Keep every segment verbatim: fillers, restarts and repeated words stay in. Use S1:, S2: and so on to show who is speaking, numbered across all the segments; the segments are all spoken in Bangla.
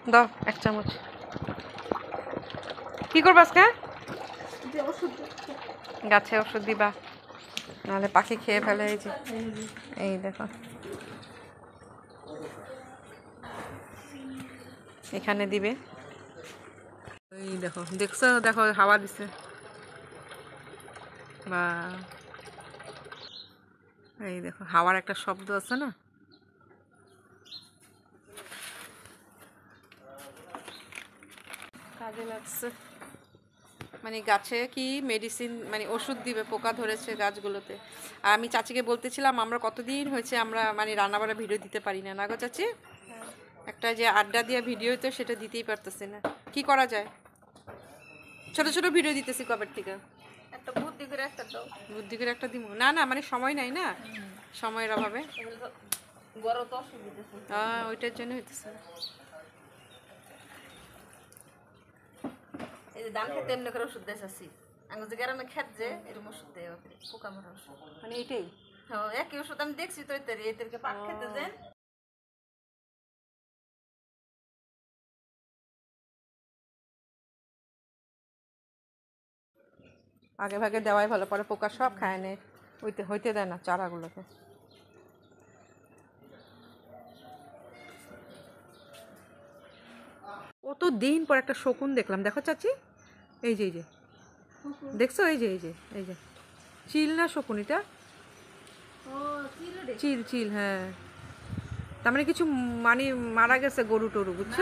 S1: দাও এক চামচ। কি করবা আজকে? গাছে ওষুধ দিবা, নাহলে পাখি খেয়ে ফেলে। এই যে এই দেখো এখানে দিবে। এই দেখো, দেখছো? দেখো হাওয়া দিছে বা এই দেখো হাওয়ার একটা শব্দ আছে না? কাজে লাগছে। মানে গাছে কি মেডিসিন মানে ওষুধ দিবে, পোকা ধরেছে গাছগুলোতে। আর আমি চাচিকে বলতেছিলাম আমরা কতদিন হয়েছে আমরা মানে রান্নাবাড়া ভিডিও দিতে পারি না, না গো চাচি? একটা যে আড্ডা দিয়ে ভিডিও তো সেটা দিতেই পারতেছি না, কি করা যায়? ছোট ছোট ভিডিও দিতেছি কবের থেকে।
S2: একটা বুদ্ধি করে একটা দাও।
S1: বুদ্ধি করে একটা দিব না, না মানে সময় নাই না, সময়ের অভাবে।
S2: বড় তো অসুবিধা।
S1: হ্যাঁ ওইটার জন্য হইতেছে।
S2: এই যে ধান খেতে এমনি করে ওষুধ দিয়েছি, আমি যে গ্রামে খেত যে এরকম ওষুধ দেয় পোকা মারা ওষুধ।
S1: মানে এইটাই
S2: হ্যাঁ একই ওষুধ আমি দেখছি তো এদের এদেরকে পাক খেতে দেন।
S1: আগে ভাগে দেওয়াই ভালো, পরে পোকা সব খায় নেয়, হইতে হইতে দেয় না চারাগুলোকে। কত দিন পর একটা শকুন দেখলাম, দেখো চাচি? এই যে এই যে দেখছো? এই যে এই যে এই যে চিল না শকুন এটা? চিল চিল, হ্যাঁ। তার মানে কিছু মানে মারা গেছে গরু টরু, বুঝছো?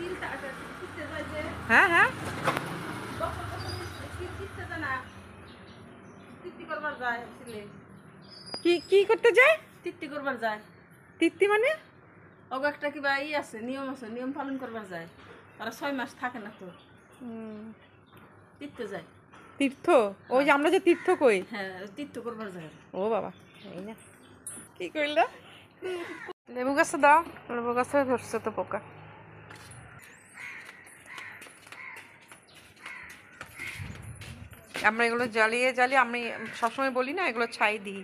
S1: হ্যাঁ হ্যাঁ কি কি করতে যায়?
S2: তৃপ্তি করবার যায়।
S1: তৃপ্তি মানে?
S2: ওগো একটা কিবা ই আছে, নিয়ম আছে, নিয়ম পালন করবার যায়। ওরা ছয় মাস থাকে না তো, তীর্থ যায়।
S1: তীর্থ? ওই যে আমরা যে তীর্থ কই,
S2: হ্যাঁ তীর্থ করবার যায়।
S1: ও বাবা, এই না কি করলা? লেবু গাছে দাও, লেবু গাছে ধরছে তো পোকা। আমরা এগুলো জ্বালিয়ে জ্বালিয়ে, আমি সবসময় বলি না এগুলো ছাই দিই।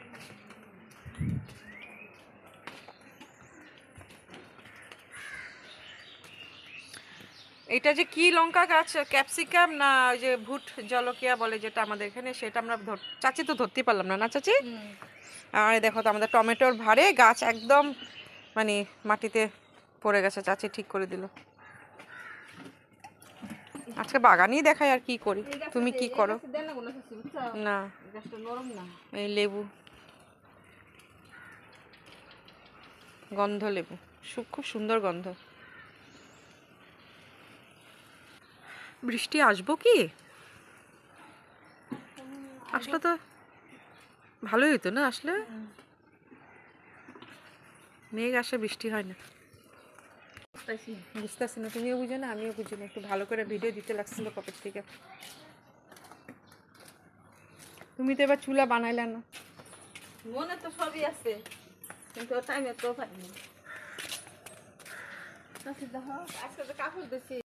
S1: এটা যে কি লঙ্কা গাছ, ক্যাপসিকাম না ওই যে ভুট জলকিয়া বলে যেটা আমাদের এখানে, সেটা আমরা ধর চাচি তো ধরতে পারলাম না, না চাচি? আর দেখো তো আমাদের টমেটোর ভারে গাছ একদম মানে মাটিতে পড়ে গেছে, চাচি ঠিক করে দিল। আজকে বাগানই দেখাই আর কি করি, তুমি কি করো? না এই লেবু, গন্ধ লেবু, খুব সুন্দর গন্ধ। বৃষ্টি আসবো কি? আসলে তো ভালোই হতো না, আসলে মেঘ আসে বৃষ্টি হয় না। বুঝতেছি না, তুমিও বুঝো না আমিও বুঝি না, একটু ভালো করে ভিডিও দিতে লাগছিল কপের থেকে। তুমি তো এবার চুলা বানাইলে না।
S2: মনে তো সবই আছে কিন্তু টাইমে তো পাইনি। আজকে তো কাপড় দিছি।